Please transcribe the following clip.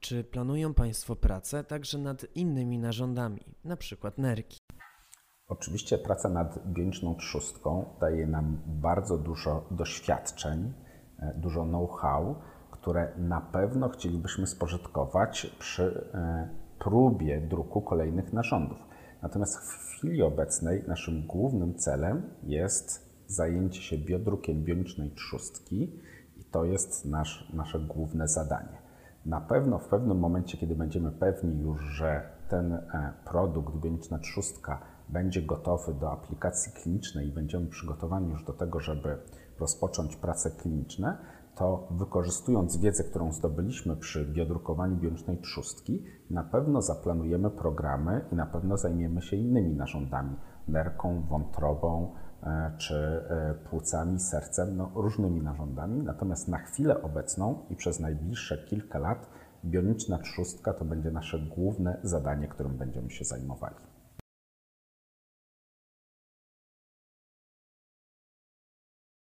Czy planują Państwo pracę także nad innymi narządami, na przykład nerki? Oczywiście praca nad bioniczną trzustką daje nam bardzo dużo doświadczeń, dużo know-how, które na pewno chcielibyśmy spożytkować przy próbie druku kolejnych narządów. Natomiast w chwili obecnej naszym głównym celem jest zajęcie się biodrukiem bionicznej trzustki i to jest nasze główne zadanie. Na pewno w pewnym momencie, kiedy będziemy pewni już, że ten produkt, bioniczna trzustka, będzie gotowy do aplikacji klinicznej i będziemy przygotowani już do tego, żeby rozpocząć prace kliniczne, to wykorzystując wiedzę, którą zdobyliśmy przy biodrukowaniu bionicznej trzustki, na pewno zaplanujemy programy i na pewno zajmiemy się innymi narządami, nerką, wątrobą, czy płucami, sercem, różnymi narządami. Natomiast na chwilę obecną i przez najbliższe kilka lat bioniczna trzustka to będzie nasze główne zadanie, którym będziemy się zajmowali.